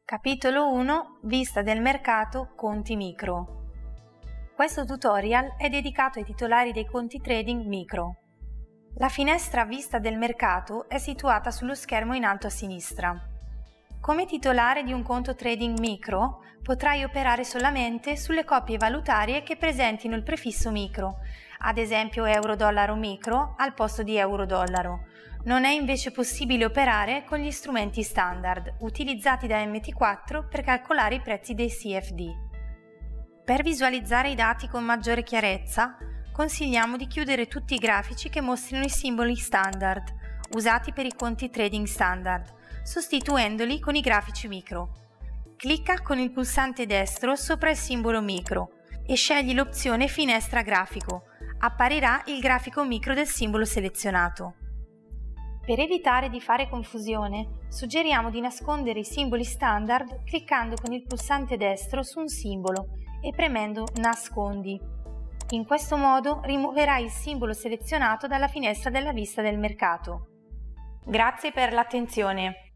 Capitolo 1. Vista del mercato conti micro. Questo tutorial è dedicato ai titolari dei conti trading micro. La finestra Vista del mercato è situata sullo schermo in alto a sinistra. Come titolare di un conto trading micro, potrai operare solamente sulle coppie valutarie che presentino il prefisso micro, ad esempio euro-dollaro micro al posto di euro-dollaro. Non è invece possibile operare con gli strumenti standard utilizzati da MT4 per calcolare i prezzi dei CFD. Per visualizzare i dati con maggiore chiarezza, consigliamo di chiudere tutti i grafici che mostrino i simboli standard usati per i conti trading standard, sostituendoli con i grafici micro. Clicca con il pulsante destro sopra il simbolo micro e scegli l'opzione Finestra grafico. Apparirà il grafico micro del simbolo selezionato. Per evitare di fare confusione, suggeriamo di nascondere i simboli standard cliccando con il pulsante destro su un simbolo e premendo Nascondi. In questo modo rimuoverai il simbolo selezionato dalla finestra della vista del mercato. Grazie per l'attenzione.